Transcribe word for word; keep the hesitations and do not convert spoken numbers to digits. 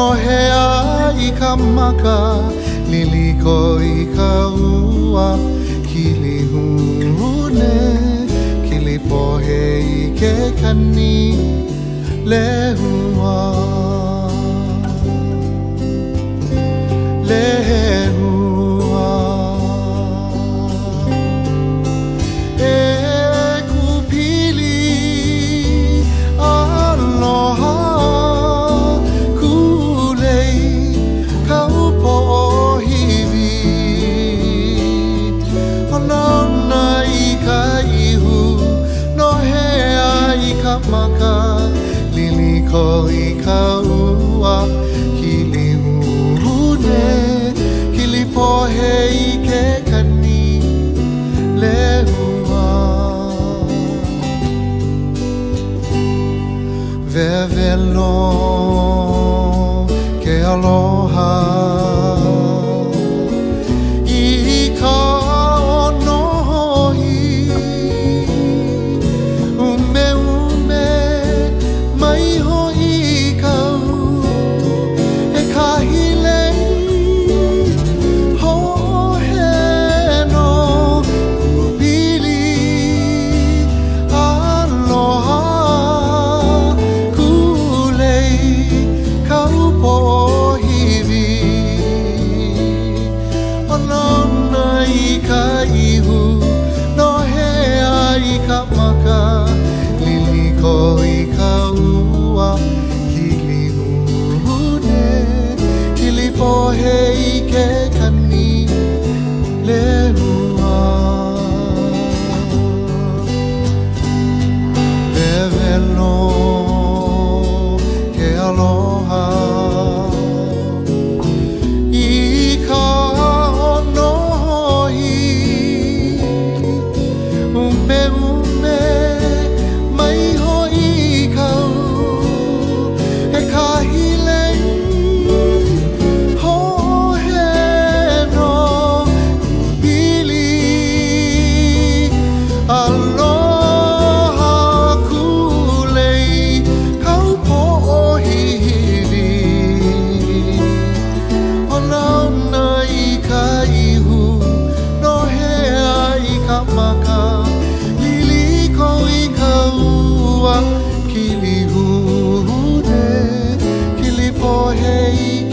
hea I ka maka liliko I ka ua kili hune kili pohe I ke kani lehua lehua e kupili aloha maka liliko I ka ua kili hune kili pohe I ke kani lehua vevelo ke aloha I ka kili hune kili pohe